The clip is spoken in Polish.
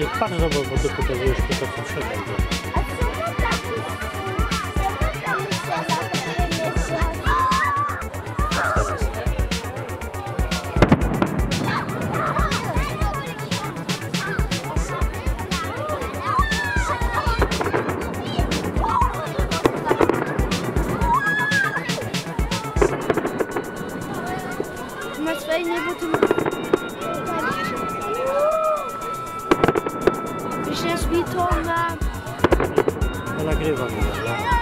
Niech pan zobacz, bo ty pokazujesz tylko co trzeba. Masz fajnie, bo tu wyślesz mi to na... Ja nagrywam, dobra?